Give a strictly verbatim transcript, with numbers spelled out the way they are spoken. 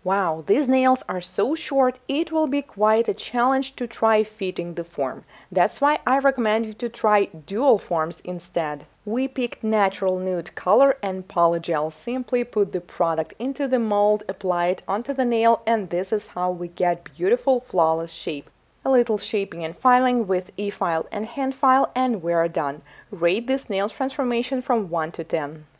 Wow, these nails are so short, it will be quite a challenge to try fitting the form. That's why I recommend you to try dual forms instead. We picked natural nude color and polygel. Simply put the product into the mold, apply it onto the nail, and this is how we get beautiful, flawless shape. A little shaping and filing with e-file and hand file, and we're done. Rate this nail transformation from one to ten.